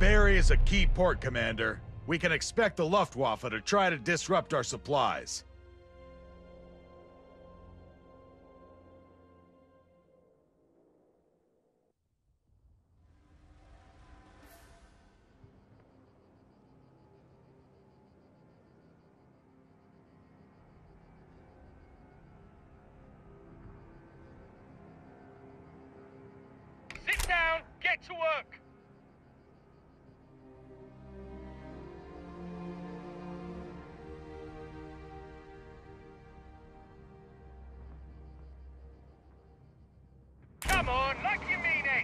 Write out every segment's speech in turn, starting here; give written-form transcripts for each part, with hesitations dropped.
Barry is a key port, Commander. We can expect the Luftwaffe to try to disrupt our supplies. Sit down, get to work! Come on, like you mean it!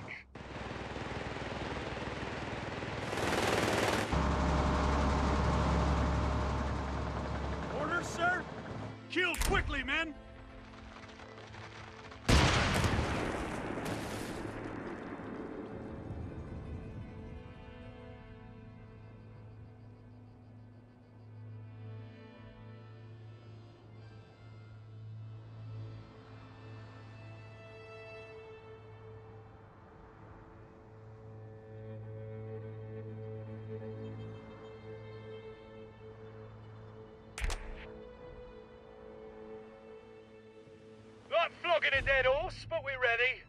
Orders, sir? Kill quickly, men! Like flogging a dead horse, but we're ready.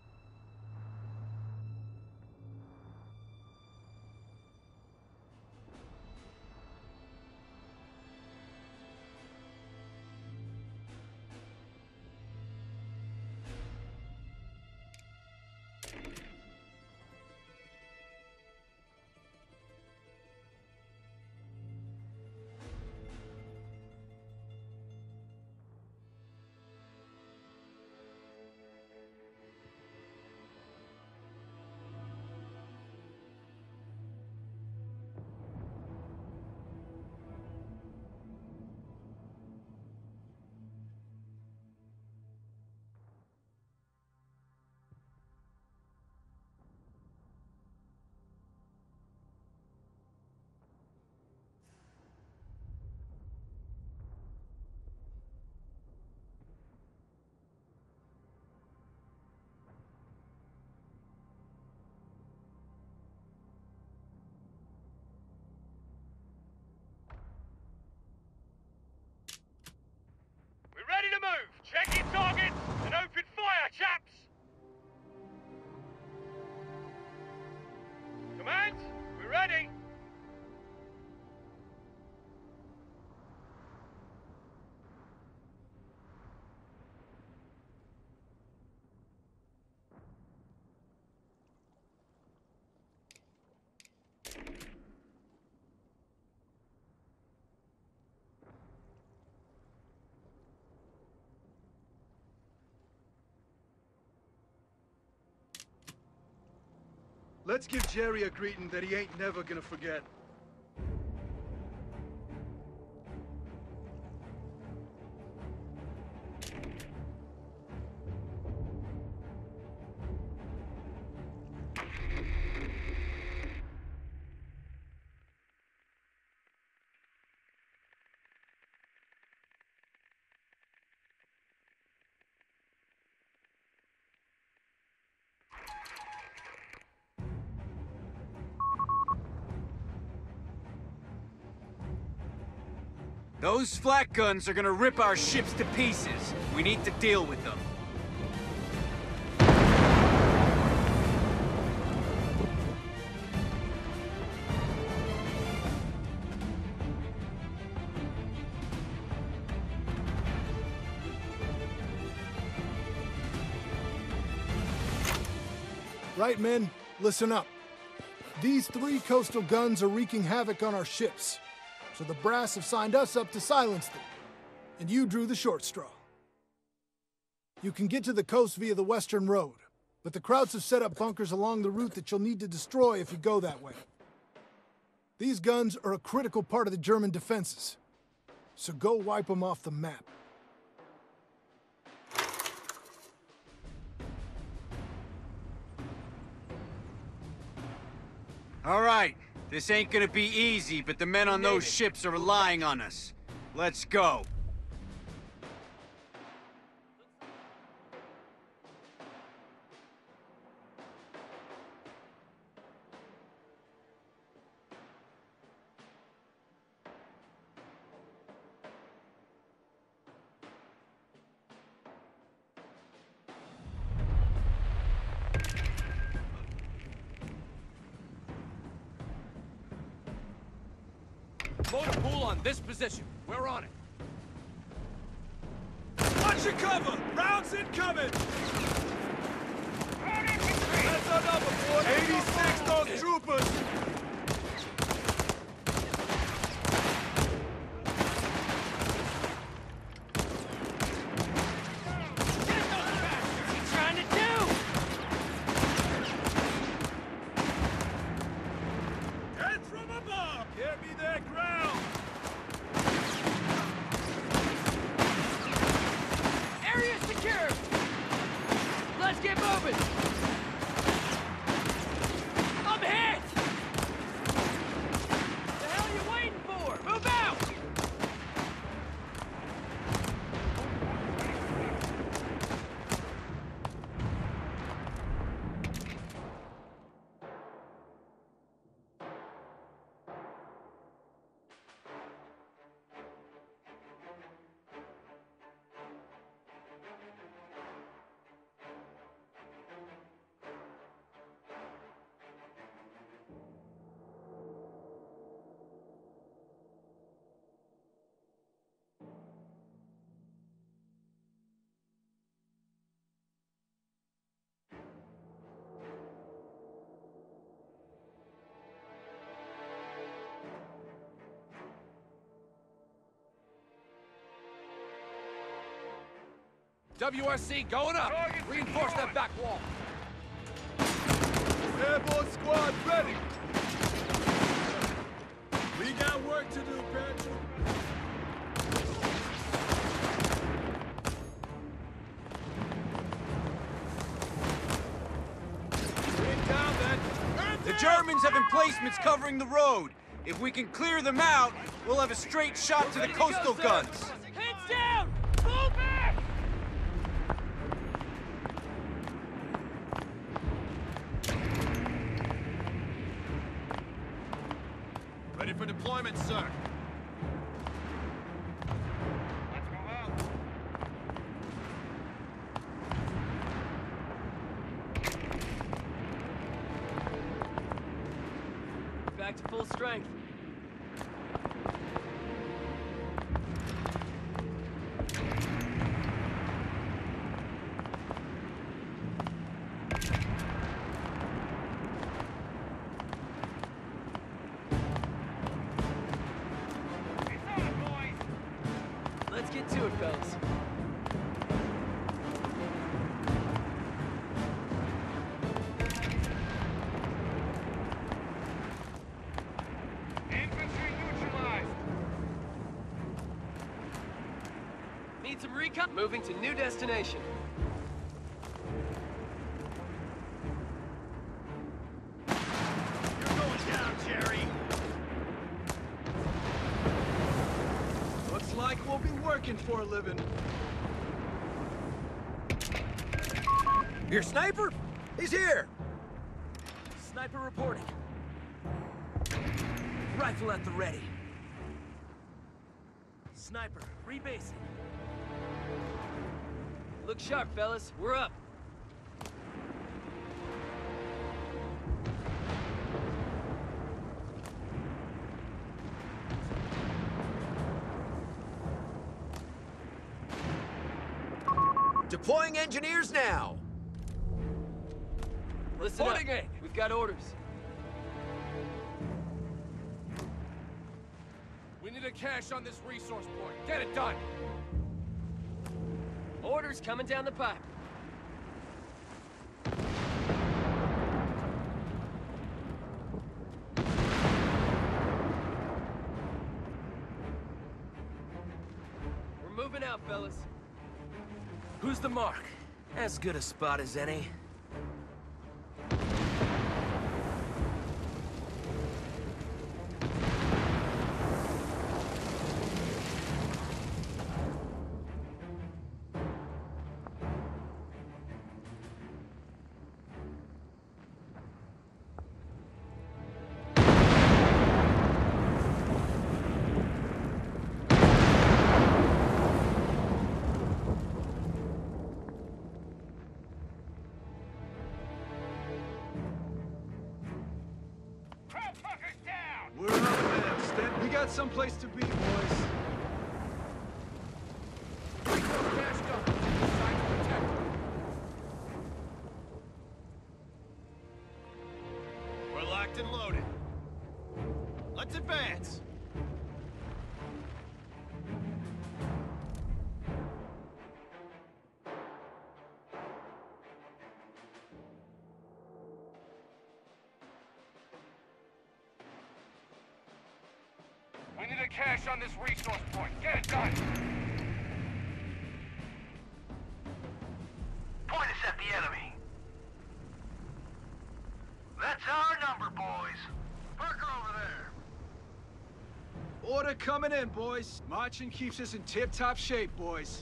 We're ready to move. Check your targets and open fire, chaps. Command, we're ready. Let's give Jerry a greeting that he ain't never gonna forget. Those flak guns are gonna rip our ships to pieces. We need to deal with them. Right, men, listen up. These 3 coastal guns are wreaking havoc on our ships, so the brass have signed us up to silence them, and you drew the short straw. You can get to the coast via the western road, but the Krauts have set up bunkers along the route that you'll need to destroy if you go that way. These guns are a critical part of the German defenses, so go wipe them off the map. All right, this ain't gonna be easy, but the men on those ships are relying on us. Let's go. Motor pool on this position. We're on it. Watch your cover! Rounds incoming! That's our number, boy! 86 those troopers! WRC going up! Reinforce that back wall! Airborne squad ready! We got work to do, Patrick. The Germans have emplacements covering the road. If we can clear them out, we'll have a straight shot to the coastal guns. Heads down! Fall back! Ready for deployment, sir. Let's go out. Back to full strength. It's on, boys! Let's get to it, fellas. Infantry neutralized! Need some recon? Moving to new destination. You're going down, Jerry. Looks like we'll be working for a living. Your sniper? He's here! Sniper reporting. Rifle at the ready. Sniper, rebasing. Look sharp, fellas. We're up. Deploying engineers now! Listen up. We've got orders. We need a cache on this resource point. Get it done! Orders coming down the pipe. We're moving out, fellas. Who's the mark? As good a spot as any. Stand. We got someplace to be, boys. Cash done. Sites protected. We're locked and loaded. Let's advance. We need a cache on this resource point. Get it done. Point us at the enemy. That's our number, boys. Parker over there. Order coming in, boys. Marching keeps us in tip-top shape, boys.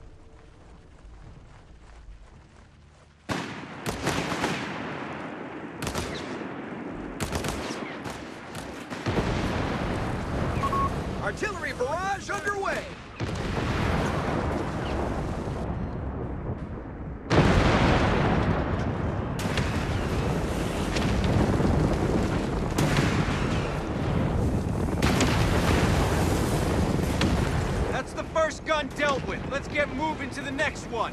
Artillery barrage underway! That's the first gun dealt with. Let's get moving to the next one.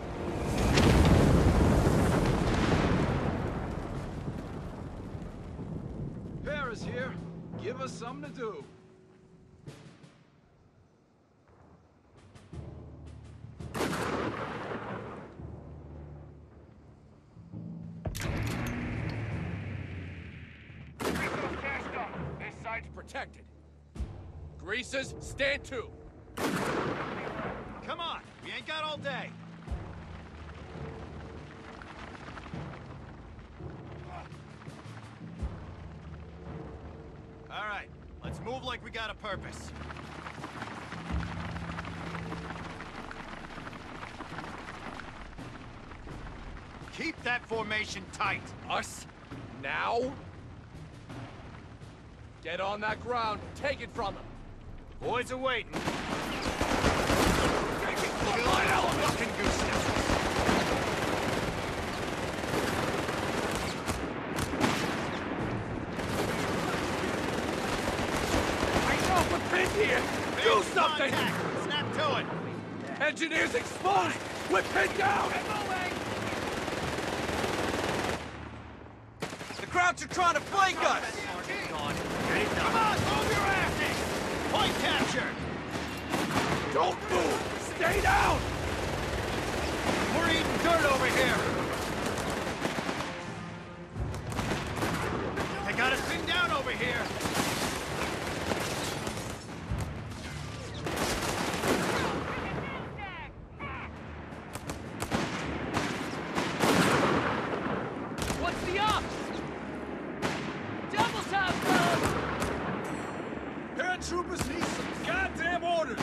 Paris here. Give us something to do. Resource cache done. This site's Protected. Greasers, stand to. Come on, we ain't got all day. All right, let's move like we got a purpose. Keep that formation tight. Us? Now? Get on that ground. Take it from them. Boys are waiting. Fucking gooseneck. I know we're pinned here. Do something. Contact. Snap to it. Engineers exposed. We're pinned down. The Krauts are trying to flank us. Come on, move your asses. Point captured. Don't move. Stay down. We're eating dirt over here. They got us pinned down over here. What's the ops? Double time, fellas! Paratroopers need some goddamn orders!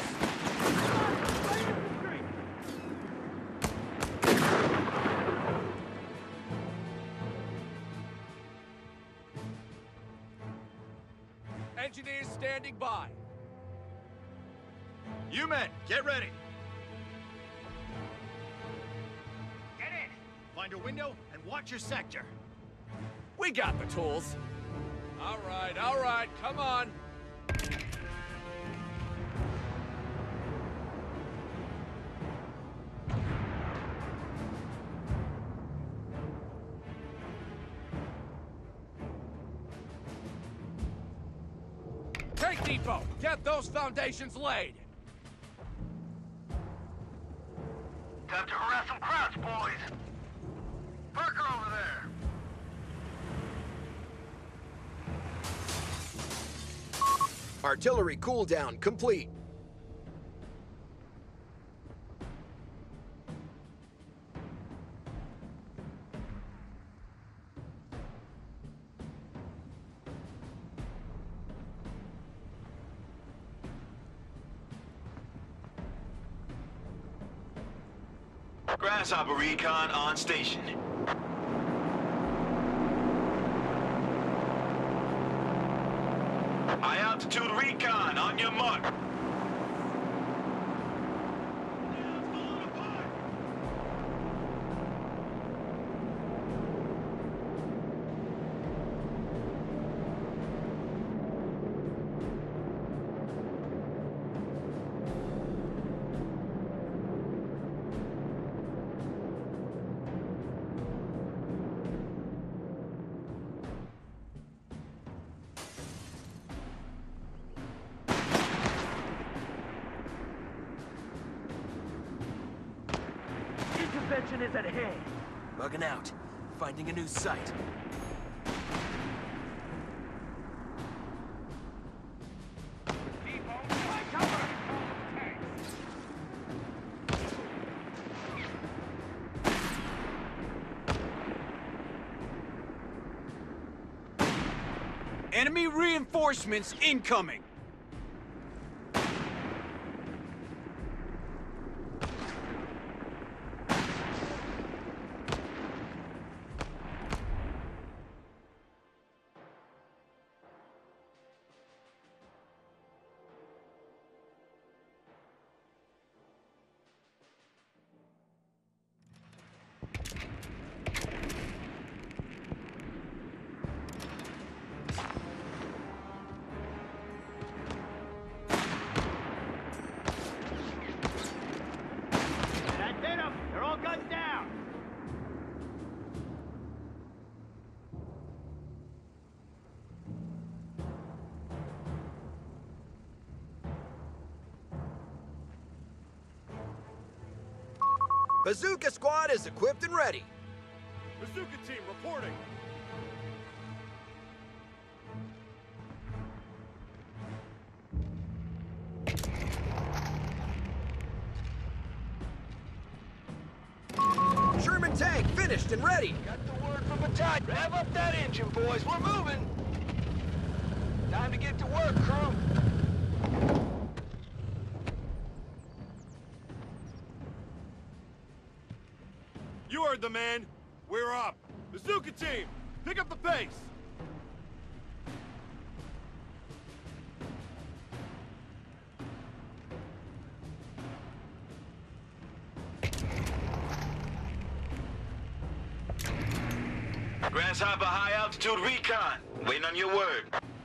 Engineers standing by. You men, get ready. Get in. Find a window and watch your sector. We got the tools. All right, come on. Take depot. Get those foundations laid. Time to harass some Krauts, boys. Parker over there. Artillery cooldown complete. Grasshopper recon on station. High altitude recon on your mark. Destruction is at hand. Bugging out. Finding a new site. Enemy reinforcements incoming! Bazooka squad is equipped and ready. Bazooka team reporting. Sherman tank finished and ready. Got the word from battalion. Rev up that engine, boys. We're moving. Time to get to work, crew. You heard the man. We're up. Bazooka team, pick up the pace. Grasshopper high altitude recon. Waiting on your word.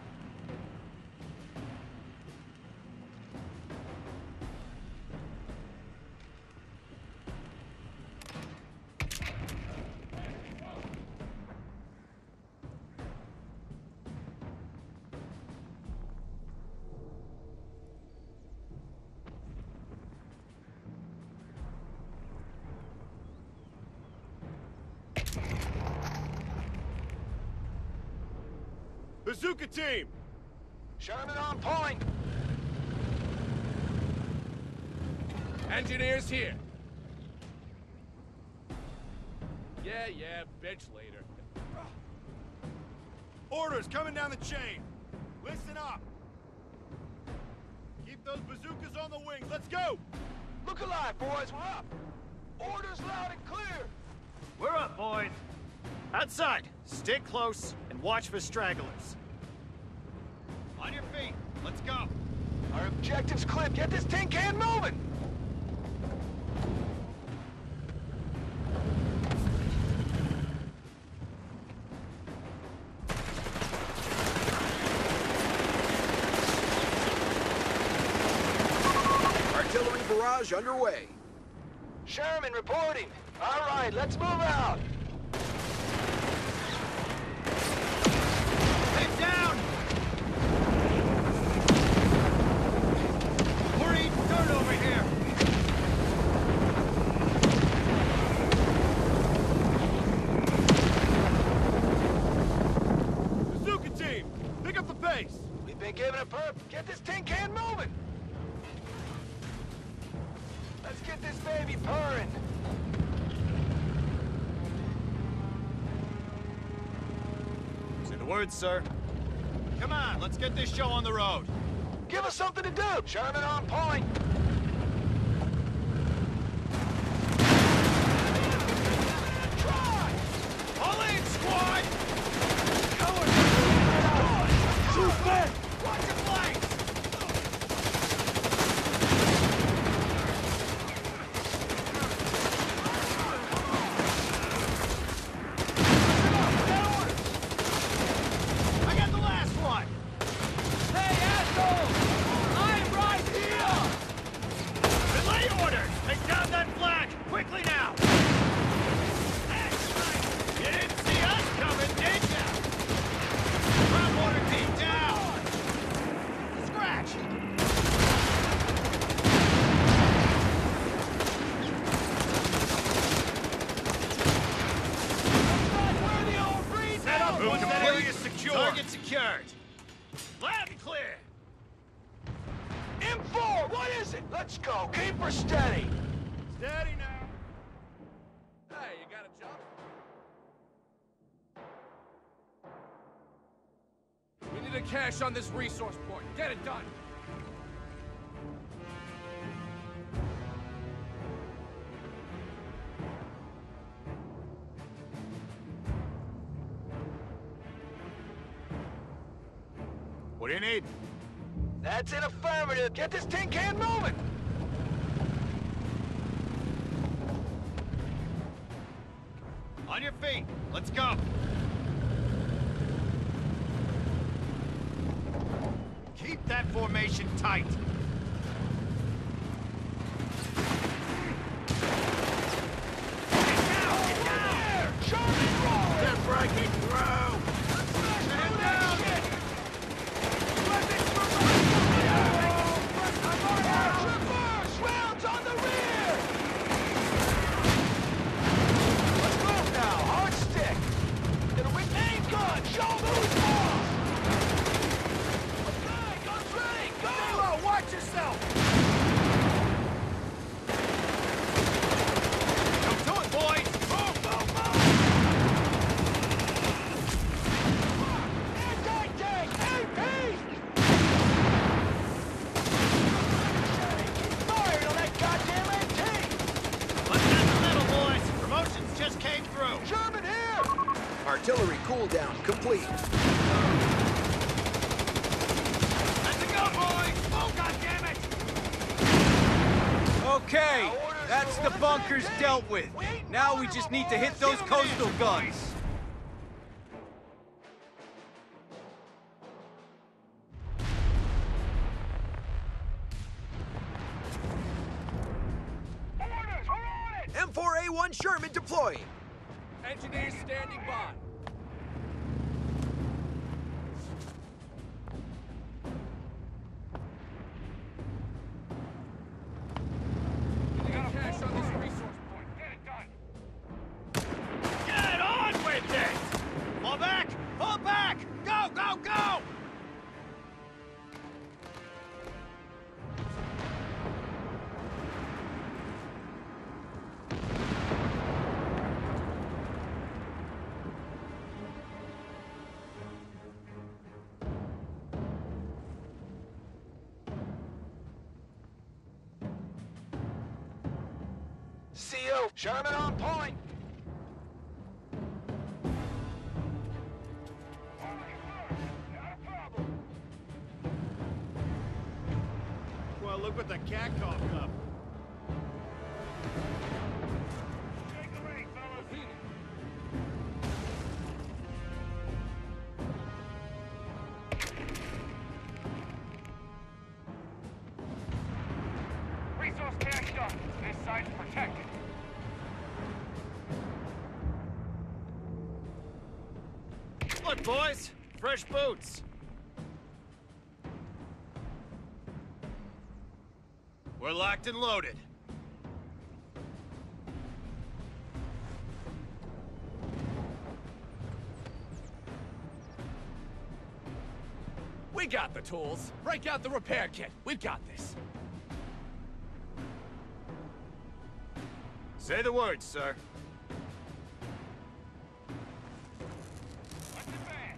Bazooka team! Sherman on point. Engineers here. Yeah, bitch later. Orders coming down the chain. Listen up. Keep those bazookas on the wings. Let's go! Look alive, boys. We're up. Orders loud and clear. We're up, boys. Outside, stay close and watch for stragglers. On your feet. Let's go. Our objective's clear. Get this tin can moving. Artillery barrage underway. Sherman reporting. All right, let's move out. Head down! Maureen, turn over here! Bazooka team, pick up the pace. We've been given a perp. Get this tin can moving. Let's get this baby purring. Say the word, sir. Come on, let's get this show on the road. Give us something to do. Sherman on point. Try! All in, squad! Shoot back! Watch your flanks! I got the last one! Hey, asshole! I'm right here! secured. Loud and clear. M4, what is it? Let's go. Keep her steady. Steady now. Hey, you got a job? We need a cache on this resource point. Get it done. What do you need? That's an affirmative. Get this tin can moving. On your feet. Let's go. Keep that formation tight. Get down! Sherman, roll! They're breaking through! Stand down! Traverse! Rounds on the rear! Let's move now. Hard stick. It'll remain gun. Show who's boss. Okay, guns ready. Go! Stay low! Watch yourself! Come to it, boys! Move, move, move! Anti-tank! AP! Keep firing on that goddamn AT! Let's get in the middle, boys! Promotions just came through! Sherman here! Artillery cooldown complete. Let's go, boys! Oh, goddammit! Okay, that's the bunkers dealt with. Now we just need to hit those coastal guns. Orders! We're on it! M4A1 Sherman deploying. Engineers standing by. We got a cache on this resource point. Get it done. Get on with it! Fall back! Fall back! Go, go, go! CO, Sherman on point. Well, look what the cat coughed up. Take the lead, fellas. Resource cache done. This site's protected. Look, boys! Fresh boots! We're locked and loaded. We got the tools. Break out the repair kit. We've got this. Say the word, sir. Let's advance.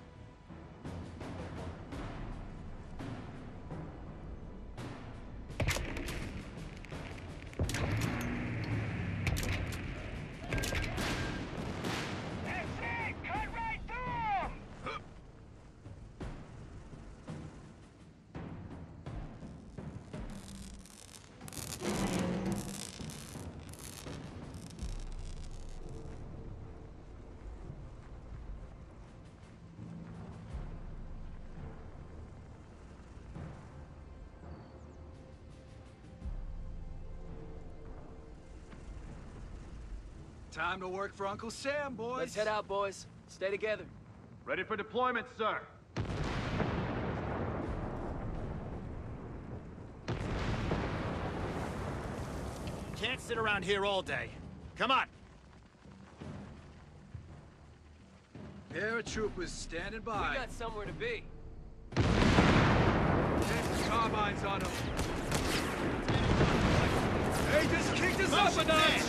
That's it! Cut right through 'em! Time to work for Uncle Sam, boys. Let's head out, boys. Stay together. Ready for deployment, sir. Can't sit around here all day. Come on! Paratroopers standing We by. got somewhere to be. Carbines on them. They just kicked us up a notch!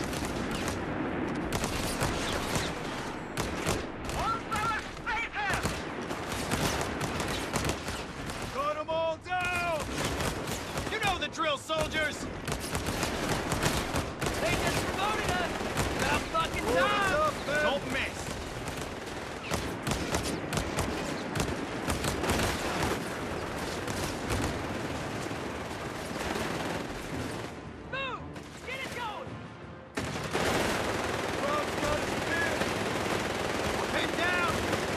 Cut them all down! You know the drill, soldiers! They just promoted us! About fucking time! Don't miss! Move! Get it going! Pinned down!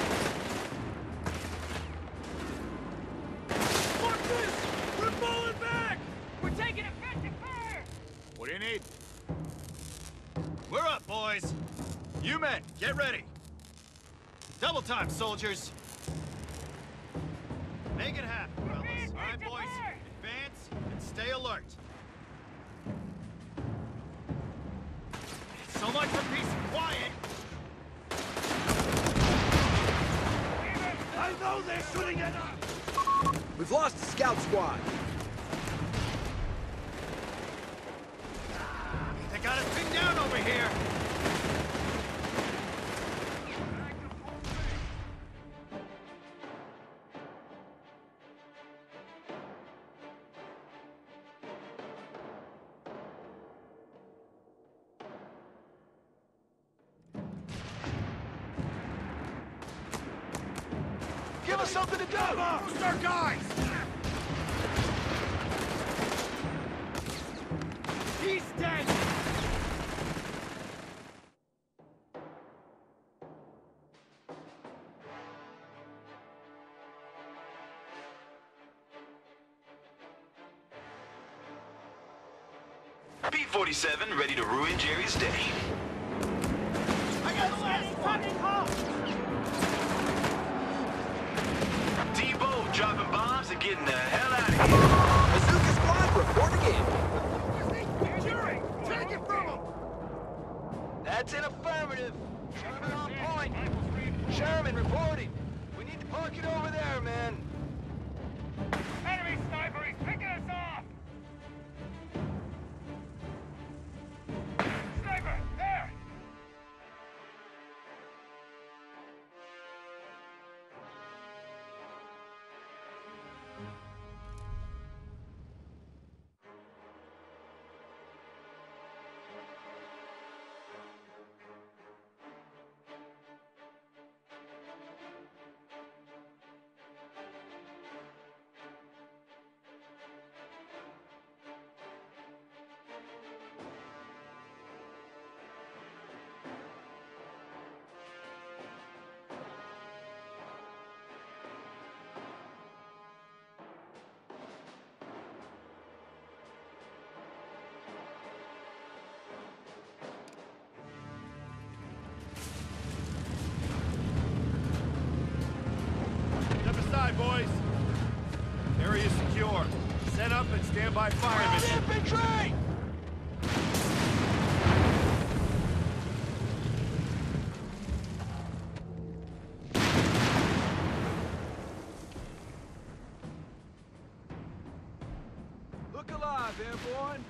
Fuck this! We're falling back! We're taking effective fire! What do you need? We're up, boys! You men, get ready! Double time, soldiers! Make it happen, fellas. All right, boys? Advance and stay alert. So much for peace and quiet! I know they're shooting at us! We've lost the scout squad. They got us pinned down over here! Give us something to do! Who's our guys? He's dead! P-47 ready to ruin Jerry's day. I got the last fucking call! Debo dropping bombs and getting the hell out of here. Bazooka squad, report again. Jerry, take it from him! That's an affirmative. Sherman on point. Sherman reporting. We need to park it over there, man. Enemy sniper, he's picking us off! Sniper, there! Step aside, boys. Area secure. Set up and stand by fire mission. Infantry! Look alive, airborne!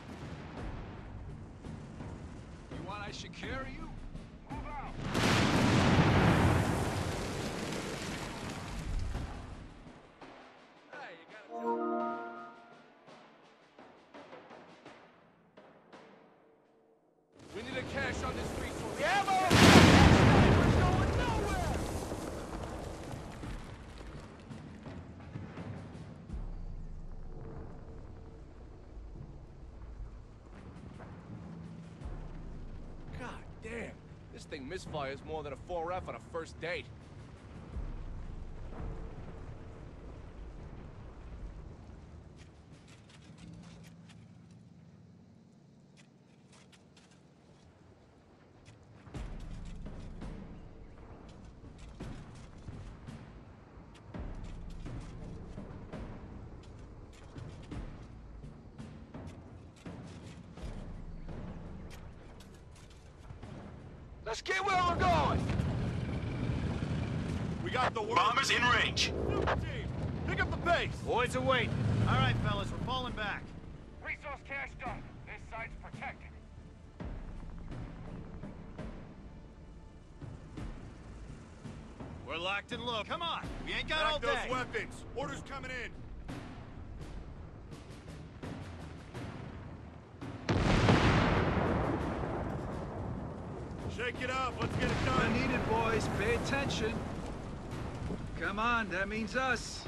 You want I should carry you? Move out! Hey, you gotta... We need a cache on this resource. We have our snipers going nowhere! God damn! This thing misfires more than a 4F on a first date. Let's get where we're going! got the word. Bombers in range. Super team, pick up the pace. Boys are waiting. All right, fellas, we're falling back. Resource cache done. This site's protected. We're locked and low. Come on, we ain't got all Back day. those weapons. Orders coming in. Shake it up. Let's get it done. Needed, boys. Pay attention. Come on, that means us.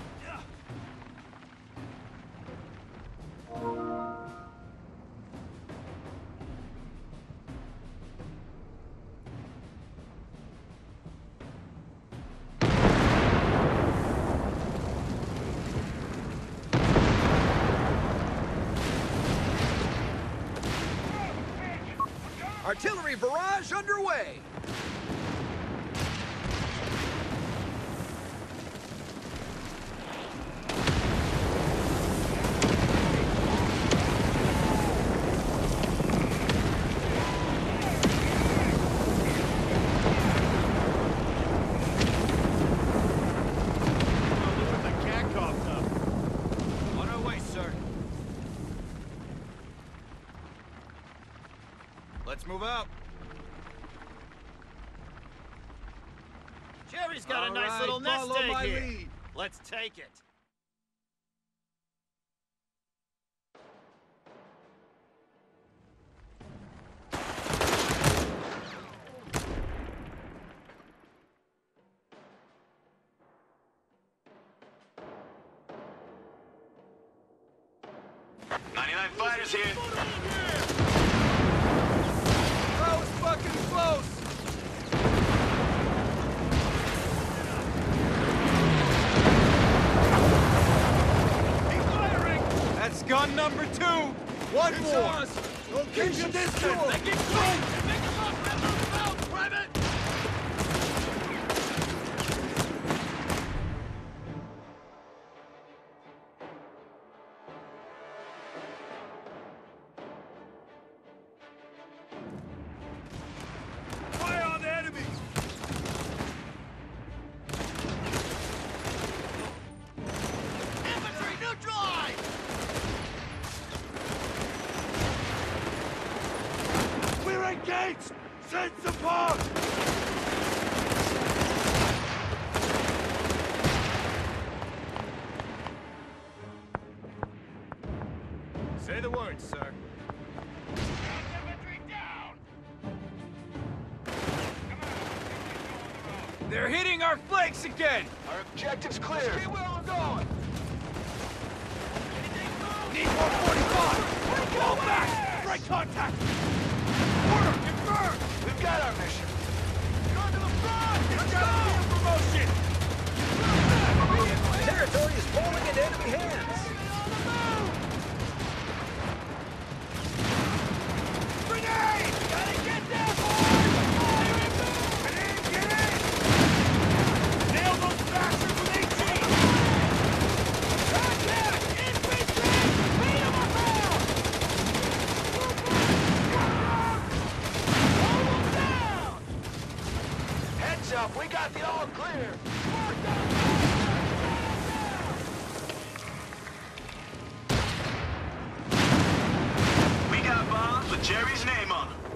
Artillery barrage underway! Look at the cat coughed up. On our way, sir. Let's move out. Jerry's got a All nice right, little nest follow egg my here. lead. Let's take it. Fighters here. That was fucking close! That's gun number 2. One It's more. us! Location distance! Make it quick! Make him up! Move out, Private! Fire on the enemy! Infantry neutralized! We're engaged! Send support! Say the word, sir. Infantry down! Come on, They're hitting our flanks again. Our objective's clear. Keep where we're going. Need 145. Fall back. Strike contact. Order confirmed! We've got our mission. Go to the front! Let's go! Promotion! Territory is falling into enemy hands. Grenade! Gotta get there, boys! Get in! Get in! Nail those bastards with 18! Contact! Infantry! Beat 'em up now! Hold 'em down! Heads up, we got the all clear. We got bombs with Jerry's name on them.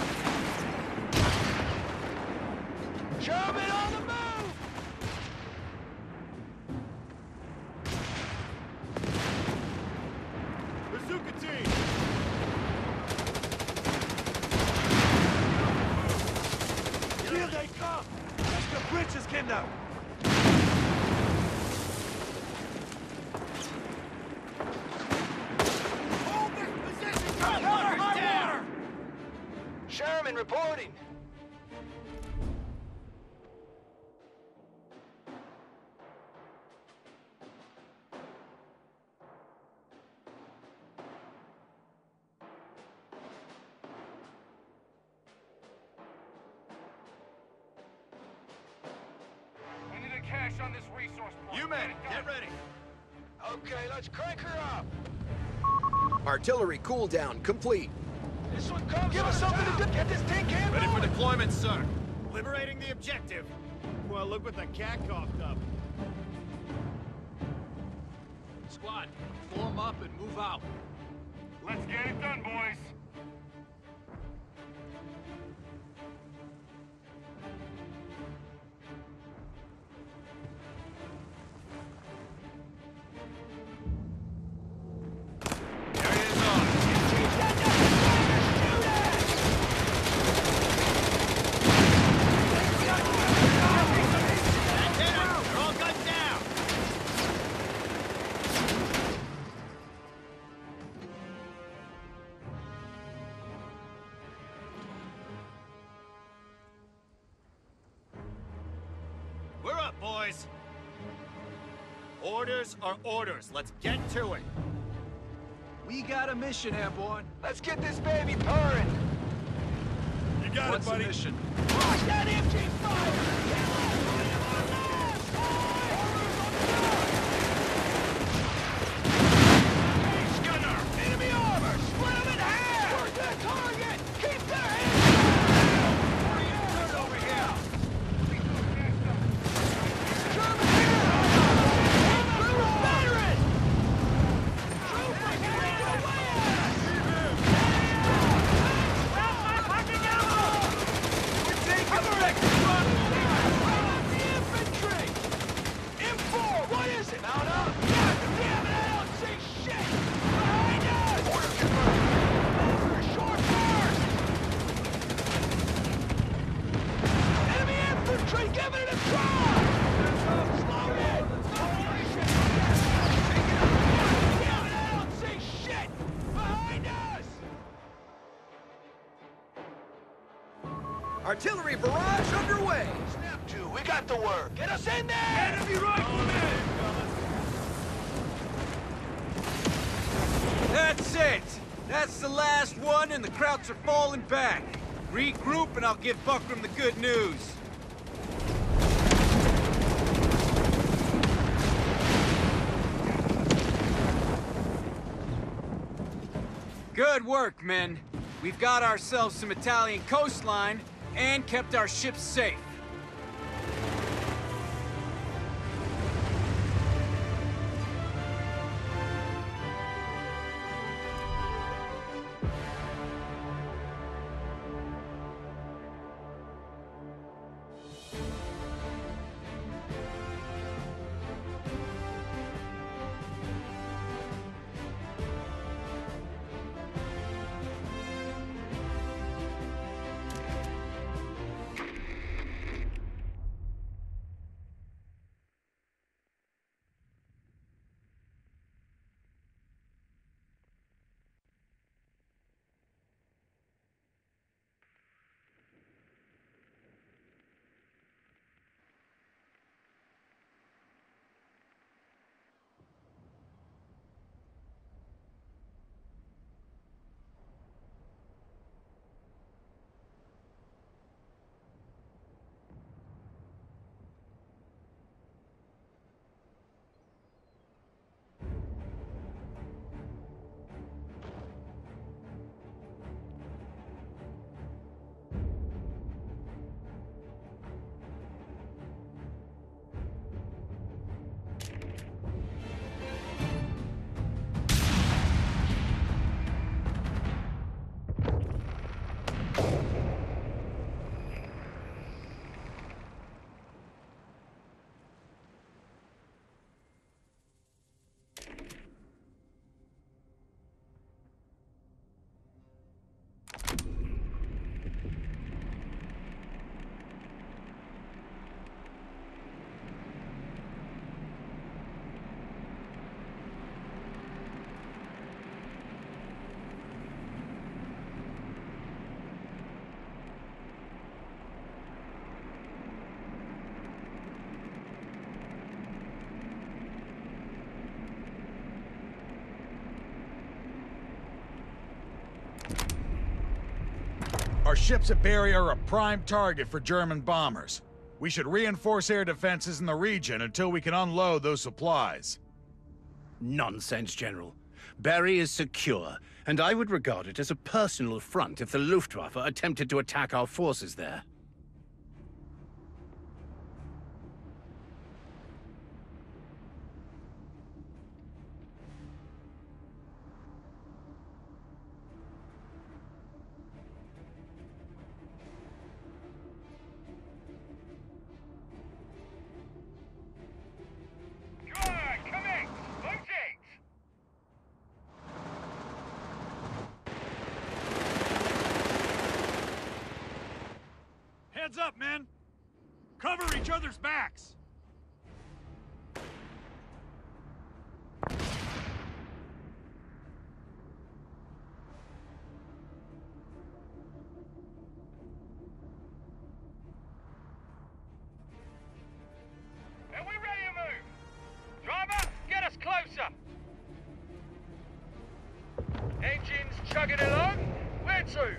Sherman on the move! Bazooka team! Here they come! That's the bridges, Kinder! Hold this position! Cover high water! Sherman reporting. We need a cache on this resource point. You men, it done. get ready. Okay, let's crank her up. Artillery cooldown complete. This one comes. Give us something to do. Get this tin can Ready for rolling. deployment, sir. Liberating the objective. Well, look what the cat coughed up. Squad, form up and move out. Let's get it done, boys. We're up, boys. Orders are orders. Let's get to it. We got a mission, Airborne. Let's get this baby purring. You got What's it, buddy. the mission? Watch that MG fire! Gunner! Enemy armor! Split them in half! Work that target! Keep their hands down! Turn over here! German veteran! Troopers making away at us! We're taking effective run! The infantry! M4, what is it? Mount up! God damn it, I don't see shit! Behind us! Order confirmed! Short burst! Enemy infantry giving it a try! Slow it! Holy shit! God damn it, I don't see shit! Behind us! Artillery barrage underway! Snap 2, we got the work! Get us in there! Enemy riflemen! That's it! That's the last one, and the Krauts are falling back. Regroup, and I'll give Buckram the good news. Good work, men. We've got ourselves some Italian coastline, and kept our ships safe. Our ships at Barry are a prime target for German bombers. We should reinforce air defenses in the region until we can unload those supplies. Nonsense, General. Barry is secure, and I would regard it as a personal affront if the Luftwaffe attempted to attack our forces there. up, men! Cover each other's backs! Are we ready to move? Driver, get us closer! Engines chugging along. Where to?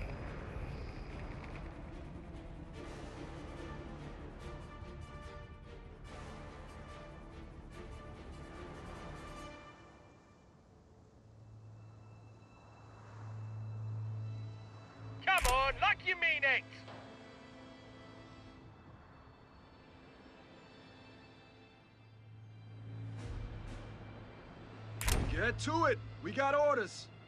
Come on, like you mean it! Get to it! We got orders!